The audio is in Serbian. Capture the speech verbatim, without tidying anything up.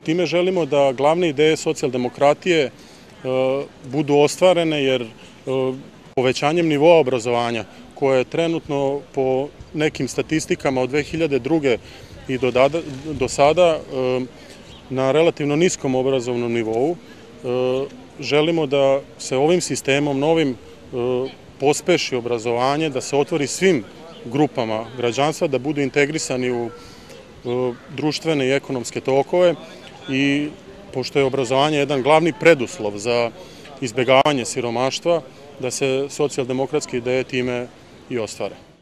Time želimo da glavne ideje socijaldemokratije budu ostvarene, jer povećanjem nivoa obrazovanja, koje je trenutno po nekim statistikama od dve hiljade druge i do sada na relativno niskom obrazovnom nivou, želimo da se ovim sistemom novim pospeši obrazovanje, da se otvori svim grupama građanstva, da budu integrisani u društvene i ekonomske tokove, i pošto je obrazovanje jedan glavni preduslov za izbegavanje siromaštva, da se socijaldemokratske ideje time i ostvare.